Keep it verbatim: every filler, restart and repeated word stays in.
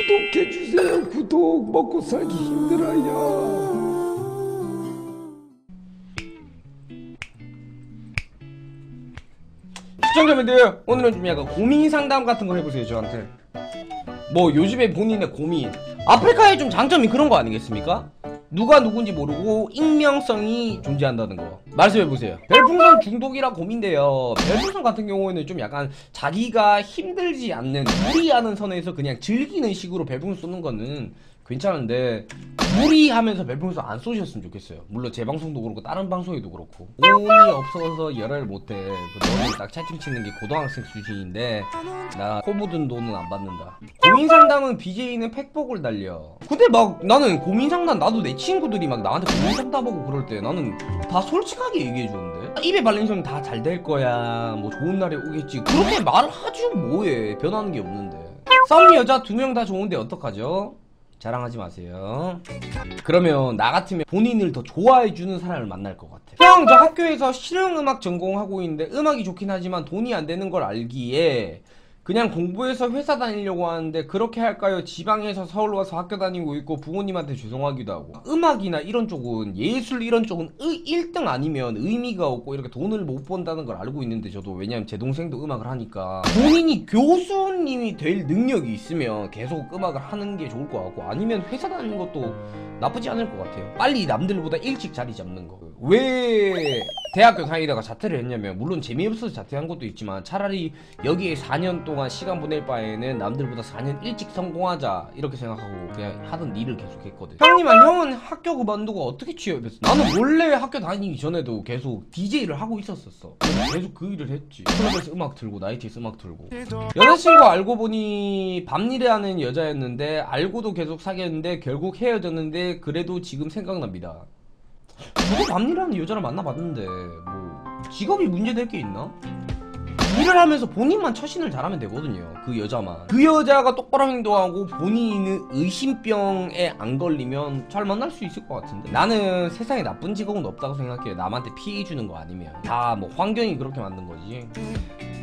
구독해주세요. 구독. 먹고 살기 힘들어요. 시청자분들, 오늘은 좀 약간 고민 상담 같은 거 해보세요. 저한테 뭐 요즘에 본인의 고민, 아프리카의 좀 장점이 그런 거 아니겠습니까? 누가 누군지 모르고 익명성이 존재한다는 거 말씀해보세요. 별풍선 중독이라 고민돼요. 별풍선 같은 경우에는 좀 약간 자기가 힘들지 않는, 무리하는 선에서 그냥 즐기는 식으로 별풍선 쏘는 거는 괜찮은데, 무리하면서 별풍선 안 쏘셨으면 좋겠어요. 물론 제 방송도 그렇고 다른 방송에도 그렇고. 돈이 없어서 열애를 못해. 그 너는 딱 채팅 치는 게 고등학생 수준인데 나 코 묻은 돈은 안 받는다. 고민상담은 비제이는 팩복을 달려. 근데 막 나는 고민상담, 나도 내 친구들이 막 나한테 고민상담하고 그럴 때 나는 다 솔직하게 얘기해주는데, 입에 발린 성 다 잘 될 거야, 뭐 좋은 날이 오겠지, 그렇게 말을 하죠. 뭐해, 변하는 게 없는데. 썸 여자 두 명 다 좋은데 어떡하죠? 자랑하지 마세요. 그러면 나 같으면 본인을 더 좋아해주는 사람을 만날 것 같아. 형, 저 학교에서 실용음악 전공하고 있는데 음악이 좋긴 하지만 돈이 안 되는 걸 알기에 그냥 공부해서 회사 다니려고 하는데 그렇게 할까요? 지방에서 서울 와서 학교 다니고 있고 부모님한테 죄송하기도 하고. 음악이나 이런 쪽은, 예술 이런 쪽은 일 등 아니면 의미가 없고 이렇게 돈을 못 번다는 걸 알고 있는데, 저도 왜냐면 제 동생도 음악을 하니까 본인이 교수님이 될 능력이 있으면 계속 음악을 하는 게 좋을 것 같고, 아니면 회사 다니는 것도 나쁘지 않을 것 같아요. 빨리 남들보다 일찍 자리 잡는 거. 왜 대학교 다니다가 자퇴를 했냐면, 물론 재미없어서 자퇴한 것도 있지만 차라리 여기에 사 년 동안 시간 보낼 바에는 남들보다 사 년 일찍 성공하자 이렇게 생각하고 그냥 하던 일을 계속 했거든. 형님아, 형은 학교 그만두고 어떻게 취업했어? 나는 원래 학교 다니기 전에도 계속 디제이를 하고 있었었어. 계속 그 일을 했지. 클럽에서 음악 틀고 나이트에서 음악 틀고. 여자친구 알고 보니 밤일에 하는 여자였는데, 알고도 계속 사귀었는데 결국 헤어졌는데 그래도 지금 생각납니다. 저도 밤일에 하는 여자를 만나봤는데 뭐 직업이 문제될 게 있나? 일을 하면서 본인만 처신을 잘하면 되거든요. 그 여자만. 그 여자가 똑바로 행동하고 본인은 의심병에 안 걸리면 잘 만날 수 있을 것 같은데. 나는 세상에 나쁜 직업은 없다고 생각해요. 남한테 피해 주는 거 아니면. 다 뭐 환경이 그렇게 만든 거지.